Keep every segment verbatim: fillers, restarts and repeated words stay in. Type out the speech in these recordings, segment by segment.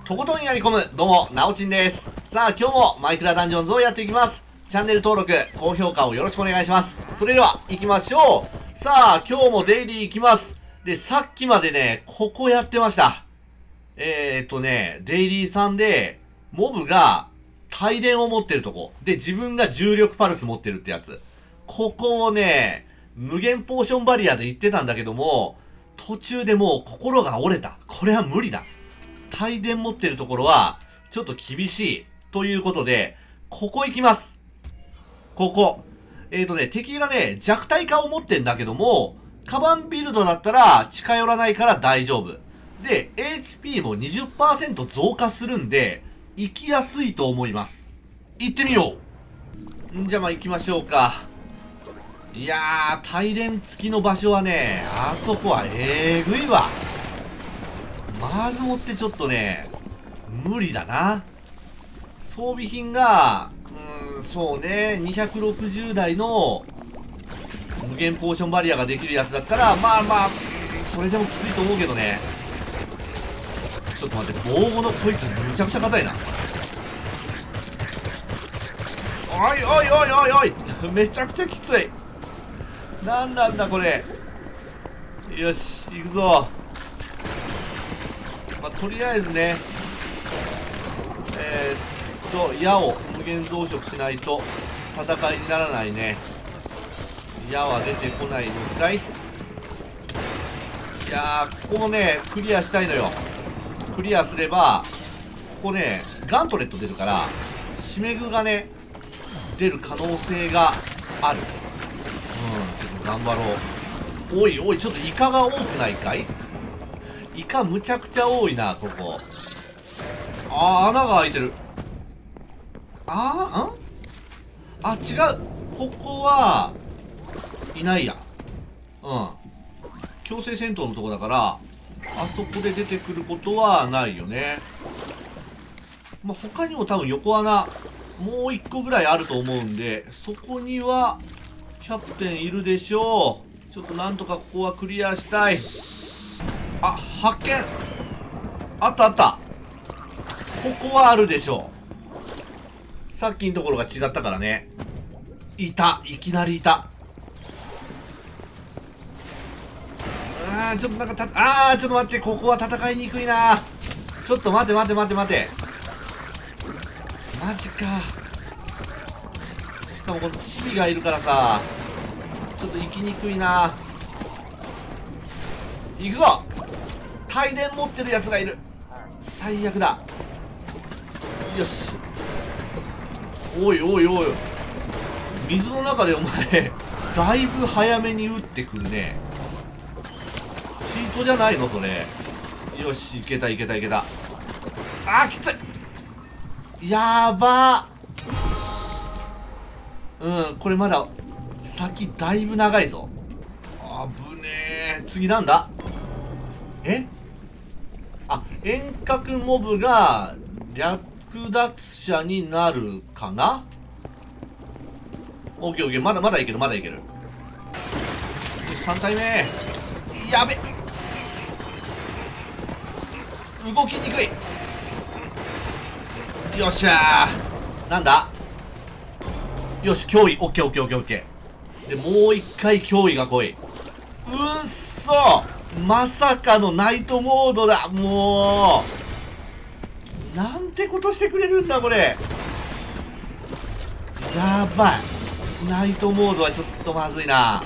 とことんやり込む、どうも、なおちんです。さあ、今日もマイクラダンジョンズをやっていきます。チャンネル登録、高評価をよろしくお願いします。それでは、行きましょう。さあ、今日もデイリー行きます。で、さっきまでね、ここやってました。えーっとね、デイリーさんで、モブが、帯電を持ってるとこ。で、自分が重力パルス持ってるってやつ。ここをね、無限ポーションバリアで行ってたんだけども、途中でもう心が折れた。これは無理だ。帯電持ってるところは、ちょっと厳しい。ということで、ここ行きます。ここ。えーとね、敵がね、弱体化を持ってんだけども、カバンビルドだったら近寄らないから大丈夫。で、エイチピー も にじゅっパーセント 増加するんで、行きやすいと思います。行ってみよう。んじゃあまあ行きましょうか。いやー、帯電付きの場所はね、あそこはえぐいわ。まずもってちょっとね、無理だな。装備品が、うーん、そうね、にひゃくろくじゅうだいの無限ポーションバリアができるやつだったら、まあまあ、それでもきついと思うけどね。ちょっと待って、防護のこいつむちゃくちゃ硬いな。おいおいおいおいおいめちゃくちゃきつい。なんなんだこれ。よし、行くぞ。まあ、とりあえずね、えー、っと、矢を無限増殖しないと戦いにならないね。矢は出てこないのかい。いやー、ここもね、クリアしたいのよ。クリアすれば、ここね、ガントレット出るから、シメグがね、出る可能性がある。うん、ちょっと頑張ろう。おいおい、ちょっとイカが多くないかい。イカむちゃくちゃ多いな、ここ。あー、穴が開いてる。あー、んあ、違う。ここは、いないや。うん。強制戦闘のとこだから、あそこで出てくることはないよね。まあ、他にも多分横穴、もう一個ぐらいあると思うんで、そこには、キャプテンいるでしょう。ちょっとなんとかここはクリアしたい。あ、発見あったあった。ここはあるでしょう。さっきのところが違ったからね。いた。いきなりいた。あー、ちょっとなんかた、あー、ちょっと待って。ここは戦いにくいな。ちょっと待て待て待て待て。マジか。しかもこのチビがいるからさ、ちょっと行きにくいな。行くぞ。帯電持ってるやつがいる。最悪だ。よし。おいおいおい、水の中でお前だいぶ早めに撃ってくるね。チートじゃないのそれ。よし、いけたいけたいけた。あー、きつい。やばー。うん、これまだ先だいぶ長いぞ。あぶねえ。次なんだ。えあ、遠隔モブが略奪者になるかな。オッケーオッケー。まだまだいけるまだいける。よし、さん体目。やべ、動きにくい。よっしゃー。なんだ。よし、脅威。オッケーオッケーオッケーオッケー。で、もう一回脅威が来い。うっそ、まさかのナイトモードだ。もうなんてことしてくれるんだこれ。やばい。ナイトモードはちょっとまずいな。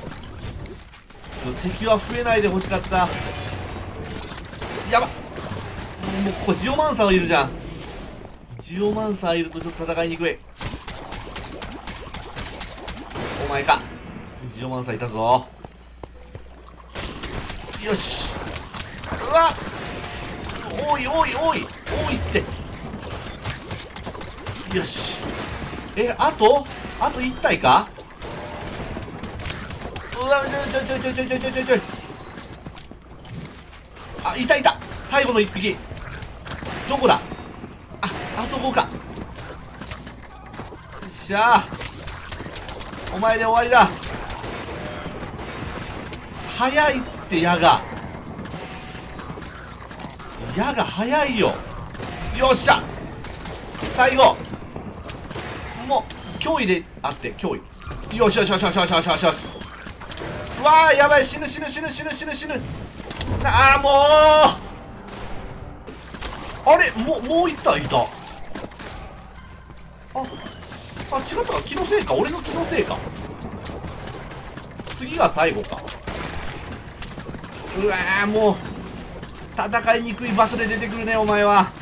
敵は増えないでほしかった。やばっ。もうここジオマンサーいるじゃん。ジオマンサーいるとちょっと戦いにくい。お前か。ジオマンサーいたぞ。よし。うわっ、おいおいおいおいって。よし。え、あとあといち体か。うわ、ちょいちょいちょいちょいちょいちょいちょいちょい。あ、いたいた。最後のいっぴきどこだ。あ、あそこか。よっしゃー、お前で終わりだ。早いって矢が矢が早いよ。 よっしゃ、最後もう脅威であって脅威。よしよしよしよしよしよしよしよし。うわーやばい、死ぬ死ぬ死ぬ死ぬ死ぬ死ぬ。ああもうあれ、もうもう一体いた。ああ、違ったか、気のせいか、俺の気のせいか。次が最後か。うわーもう戦いにくい場所で出てくるねお前は。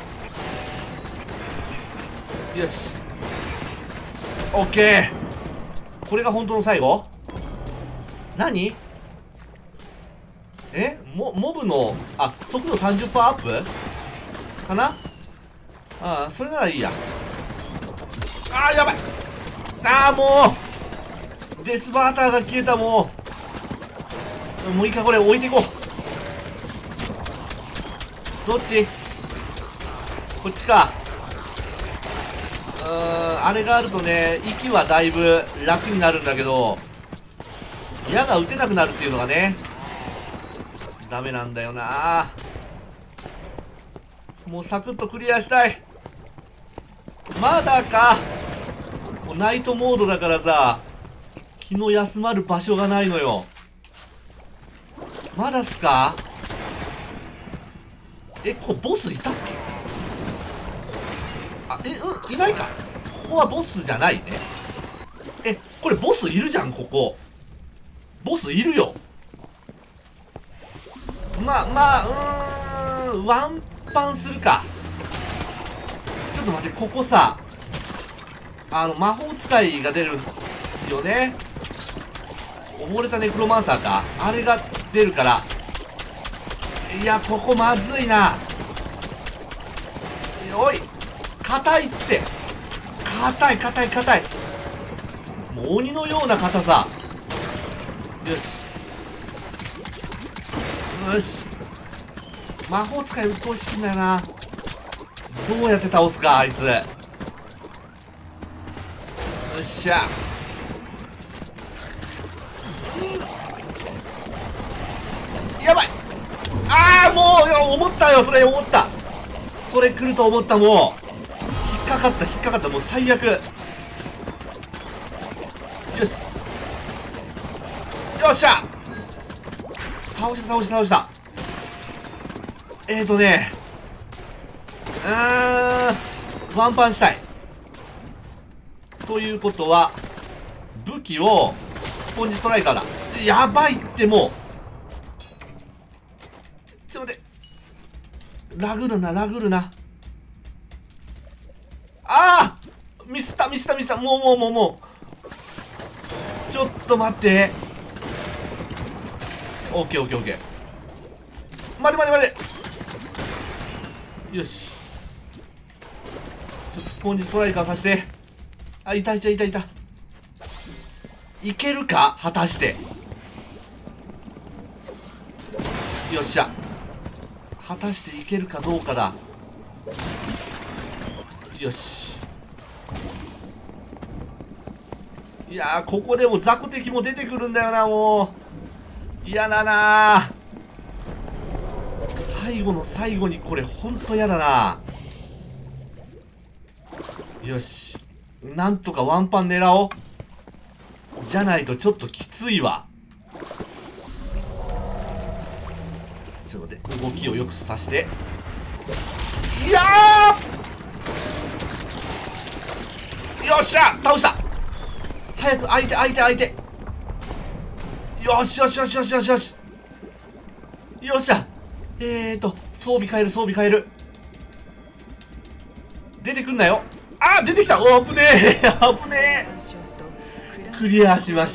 よし、オッケー。これが本当の最後。何えモモブのあ速度 さんじゅっパーセント アップかな。ああそれならいいや。ああやばい。ああもうデスバーターが消えた。もうもういいか、これ置いていこう。どっち、こっちか。うーん、あれがあるとね息はだいぶ楽になるんだけど、矢が撃てなくなるっていうのがねダメなんだよな。もうサクッとクリアしたい。まだか。もうナイトモードだからさ、気の休まる場所がないのよ。まだっすか。え、ここボスいたっけ。あ、え、うん、いないか。ここはボスじゃないね。え、これボスいるじゃん。ここボスいるよ。まあまあ、うーん、ワンパンするか。ちょっと待って、ここさ、あの魔法使いが出るよね。溺れたネクロマンサーか、あれが出るから。いや、ここまずいな。おい、硬いって。硬い硬い硬い。もう鬼のような硬さ。よしよし、魔法使いうっとうしいんだよな。どうやって倒すかあいつ。よっしゃ、やばい。ああもう、いや思ったよ、それ思った。それ来ると思った。もう引っかかった引っかかった。もう最悪。よしよっしゃ、倒した倒した倒した。えーとねうーん、ワンパンしたい。ということは武器をスポンジストライカーだ。やばいって。もうちょっと待って、ラグるなラグるな。ああミスったミスったミスった。もうもうもうもうちょっと待って。オッケーオッケーオッケー。待て待て待て。よし、ちょっとスポンジストライカーさせて。あ、いたいたいたいた。いけるか果たして。よっしゃ、果たしていけるかどうかだ。よし、いやー、ここでも雑魚敵も出てくるんだよな。もう嫌だな。最後の最後にこれほんと嫌だな。よし、なんとかワンパン狙おう。じゃないとちょっときついわ。ちょっと待って、動きをよくさせて。いやー、よっしゃ倒した。早く相手相手相手。よしよしよしよしよしよしよっしゃ。えーと装備変える装備変える。出てくんなよ。あー出てきた。おー危ねえ危ねえ。クリアしました。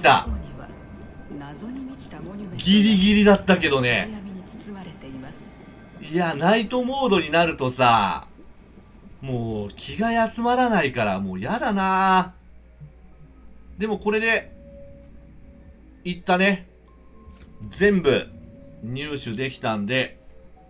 ギリギリだったけどね。いやナイトモードになるとさ、もう気が休まらないからもうやだな。でもこれでいったね、全部入手できたんで、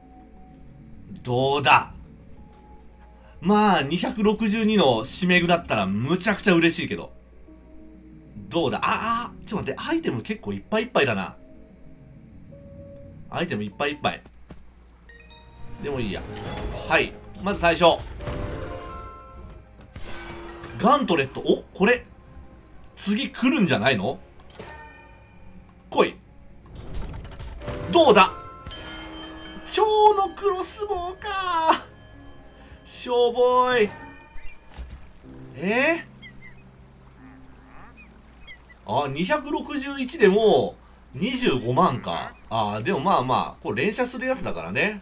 どうだ。まあにひゃくろくじゅうにの締め具だったらむちゃくちゃ嬉しいけど、どうだ。ああちょっと待って、アイテム結構いっぱいいっぱいだな。アイテムいっぱいいっぱい。でもいいや。はい、まず最初ガントレット。お、これ、次来るんじゃないの？来い。どうだ？蝶のクロスボウか。しょぼい。えー、あ、にひゃくろくじゅういちでもうにじゅうごまんか。あ、でもまあまあ、これ連射するやつだからね。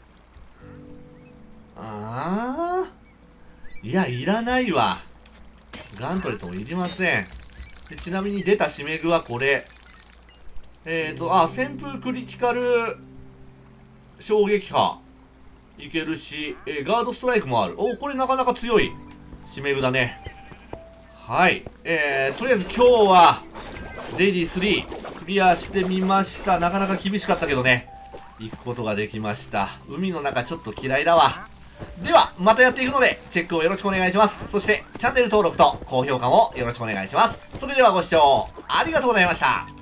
ああ。いや、いらないわ。ガントレットもいりません。で、ちなみに出たシメグはこれ。えーと、あ、旋風クリティカル衝撃波いけるし、えー、ガードストライクもある。お、これなかなか強いシメグだね。はい。えー、とりあえず今日は、デイリースリークリアしてみました。なかなか厳しかったけどね。行くことができました。海の中ちょっと嫌いだわ。では、またやっていくので、チェックをよろしくお願いします。そして、チャンネル登録と高評価もよろしくお願いします。それではご視聴ありがとうございました。